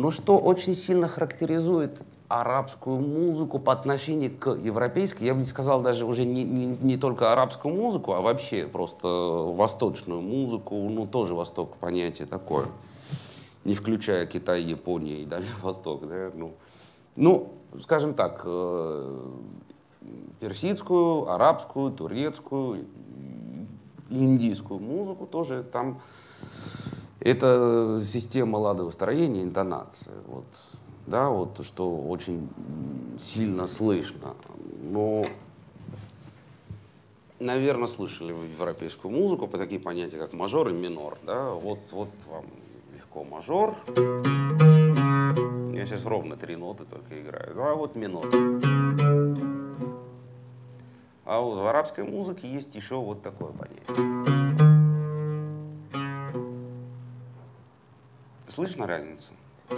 Но что очень сильно характеризует арабскую музыку по отношению к европейской, я бы не сказал даже уже не только арабскую музыку, а вообще просто восточную музыку, ну тоже Восток понятие такое, не включая Китай, Японию и Дальний Восток, да, ну, скажем так, персидскую, арабскую, турецкую, индийскую музыку тоже там. Это система ладовостроения, интонация. Вот, да, вот что очень сильно слышно. Но, наверное, слышали вы европейскую музыку по такие понятия, как мажор и минор. Да? Вот вам легко мажор. Я сейчас ровно 3 ноты только играю. А вот минор. А вот в арабской музыке есть еще вот такое понятие. Слышно разницу?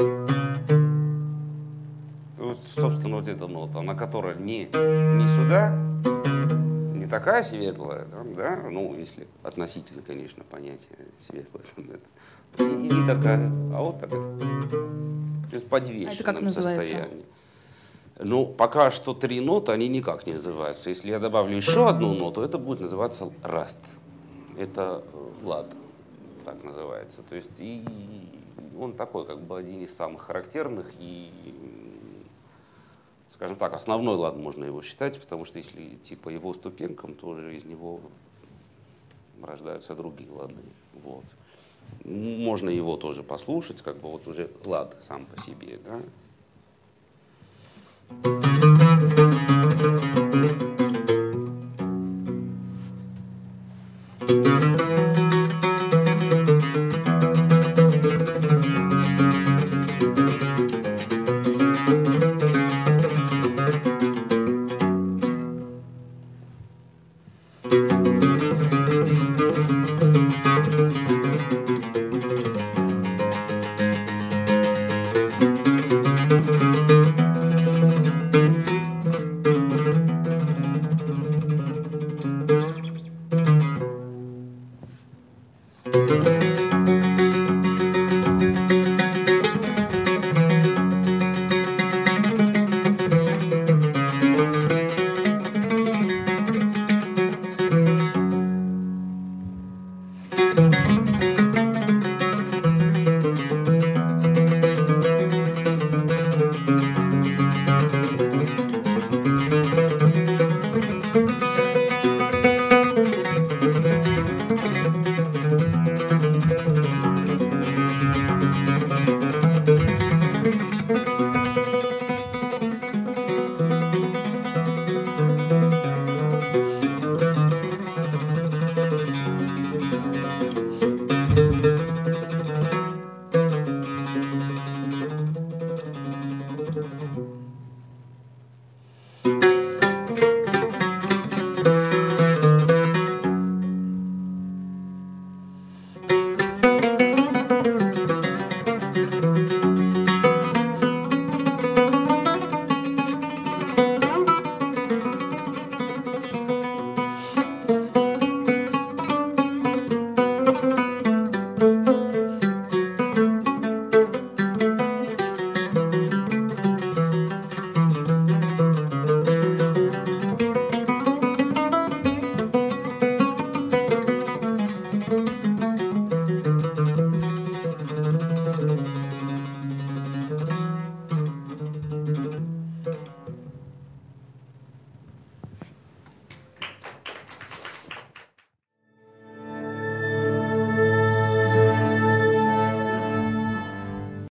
Вот, собственно, вот эта нота, она которая не сюда, не такая светлая, там, да, ну, если относительно, конечно, понятие светлое, и не такая, а вот такая. То есть подвешенном состоянии. Ну, пока что 3 ноты, они никак не называются. Если я добавлю еще одну ноту, это будет называться раст. Это лад, так называется. То есть и он такой, как бы, один из самых характерных и, скажем так, основной лад можно его считать, потому что если идти по его ступенькам, то уже из него рождаются другие лады. Вот. Можно его тоже послушать, как бы вот уже лад сам по себе, да.